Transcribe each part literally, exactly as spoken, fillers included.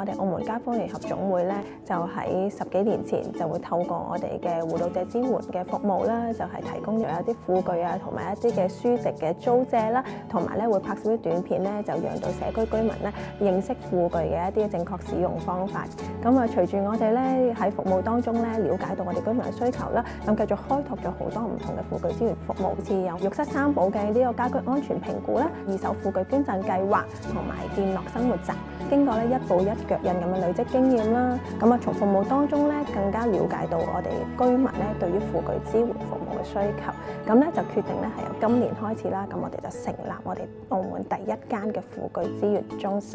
我哋澳門街坊聯合總會咧，就喺十幾年前就會透過我哋嘅護老者支援嘅服務啦，就係提供咗一啲輔具啊，同埋一啲嘅書籍嘅租借啦，同埋咧會拍攝啲短片咧，就讓到社區居民咧認識輔具嘅一啲正確使用方法。咁啊，隨住我哋咧喺服務當中咧了解到我哋居民嘅需求啦，咁繼續開拓咗好多唔同嘅輔具資源服務，似有浴室三寶嘅呢個家居安全評估啦、二手輔具捐贈計劃同埋健樂生活站。經過咧一步一腳印咁樣累積經驗啦，咁啊從服務當中咧更加了解到我哋居民咧對於輔具支援服務嘅需求，咁咧就決定咧係由今年開始啦，咁我哋就成立我哋澳門第一間嘅輔具資源中心。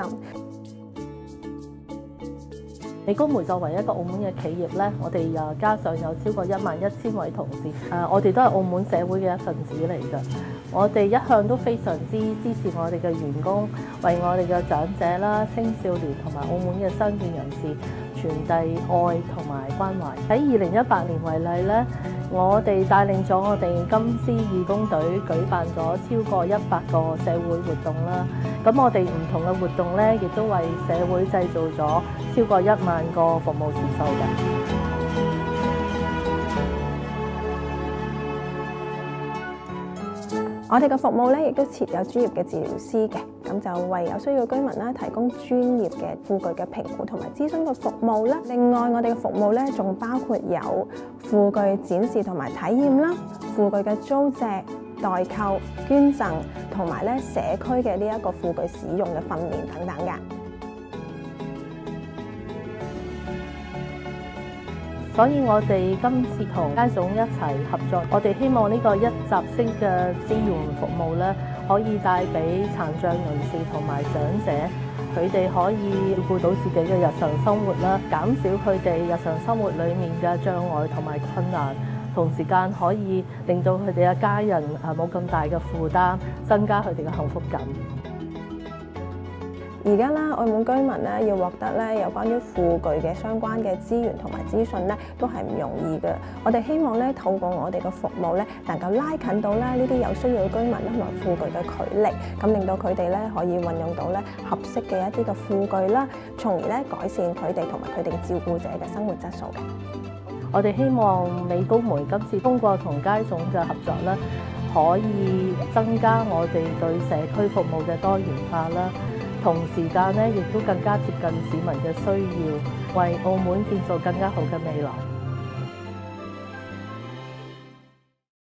美高梅作為一個澳門嘅企業咧，我哋又加上有超過一萬一千位同事，誒，我哋都係澳門社會嘅一份子嚟㗎。我哋一向都非常之支持我哋嘅員工，為我哋嘅長者啦、青少年同埋澳門嘅傷健人士傳遞愛同埋關懷。喺二零一八年為例咧，我哋帶領咗我哋金獅義工隊舉辦咗超過一百個社會活動啦。咁我哋唔同嘅活動咧，亦都為社會製造咗超過一萬個服務時數嘅。 我哋嘅服務咧，亦都設有專業嘅治療師嘅，咁就為有需要嘅居民啦提供專業嘅輔具嘅評估同埋諮詢嘅服務啦。另外，我哋嘅服務咧仲包括有輔具展示同埋體驗啦、輔具嘅租借、代購、捐贈同埋咧社區嘅呢一個輔具使用嘅訓練等等㗎。 所以我哋今次同街總一齊合作，我哋希望呢個一集式嘅支援服務咧，可以帶俾殘障人士同埋長者，佢哋可以照顧到自己嘅日常生活啦，減少佢哋日常生活裡面嘅障礙同埋困難，同時間可以令到佢哋嘅家人啊冇咁大嘅負擔，增加佢哋嘅幸福感。 而家啦，澳門居民咧要獲得咧有關於輔具嘅相關嘅資源同埋資訊咧，都係唔容易嘅。我哋希望咧透過我哋嘅服務咧，能夠拉近到咧呢啲有需要嘅居民咧同埋輔具嘅距離，咁令到佢哋咧可以運用到咧合適嘅一啲嘅輔具啦，從而咧改善佢哋同埋佢哋嘅照顧者嘅生活質素嘅。 我哋希望美高梅今次通過同街總嘅合作咧，可以增加我哋對社區服務嘅多元化啦。同時間咧，亦都更加接近市民嘅需要，為澳門建造更加好嘅未來。